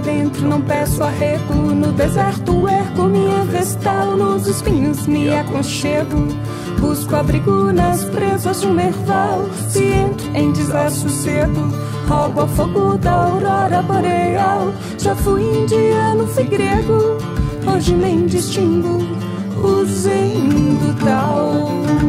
dentro, não peço arrego. No deserto ergo minha vestal, nos espinhos me aconchego. Busco abrigo nas presas de um nerval. Se entro em desassossego, rogo ao fogo da aurora boreal. Já fui indiano, fui grego, hoje nem distingo o zen do tal.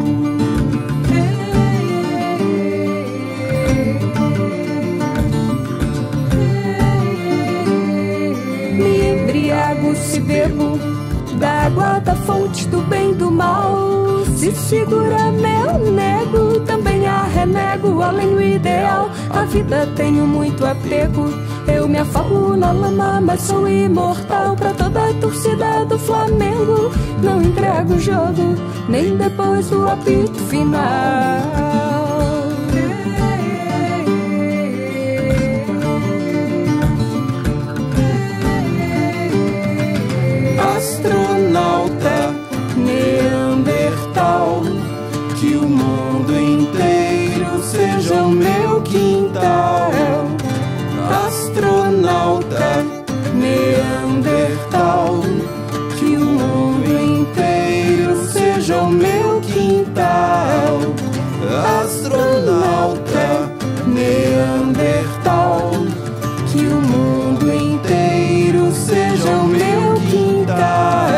Me embriago se bebo da água da fonte do bem e do mal. Se segura meu nego, também a renego. Além do ideal, a vida tenho muito apego. Eu me afogo na lama, mas sou imortal. Pra toda a torcida do Flamengo, não entrego o jogo, nem depois do apito final. Astronauta neandertal, que o mundo inteiro seja o meu quintal. Astronauta neandertal, que o mundo inteiro seja o meu quintal. Astronauta neandertal, que o mundo inteiro seja o meu quintal.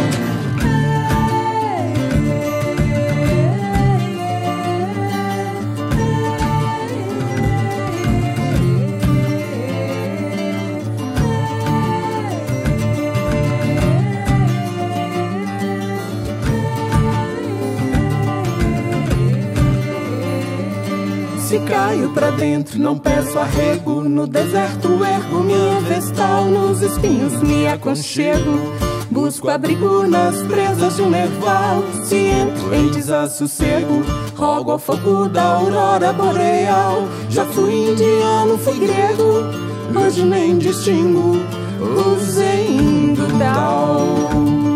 Se caio pra dentro, não peço arrego. No deserto ergo minha vestal, nos espinhos me aconchego. Busco abrigo nas presas de um nerval. Se entro em desassossego, rogo ao fogo da aurora boreal. Já fui indiano, fui grego, hoje nem distingo o zen do tal.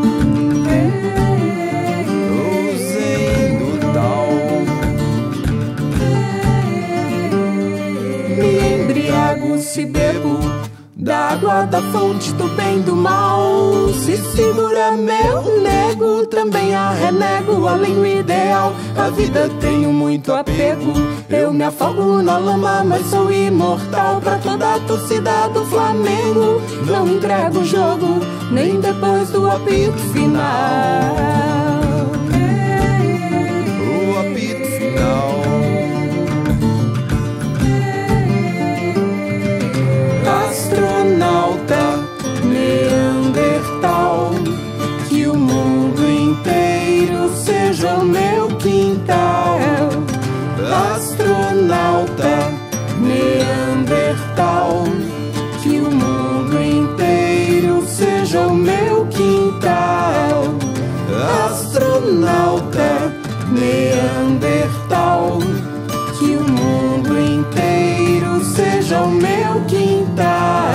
Se bebo da água da fonte do bem e do mal. Se segura meu nego, também a renego. Além do ideal, a vida tenho muito apego. Eu me afogo na lama, mas sou imortal. Pra toda a torcida do Flamengo, não entrego o jogo, nem depois do apito final. O apito final. Astronauta neandertal, que o mundo inteiro seja o meu quintal. Astronauta neandertal, que o mundo inteiro seja o meu quintal. Astronauta neandertal, que o mundo inteiro seja o meu quintal.